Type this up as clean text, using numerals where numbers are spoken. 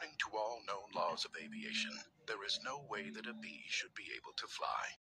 According to all known laws of aviation, there is no way that a bee should be able to fly.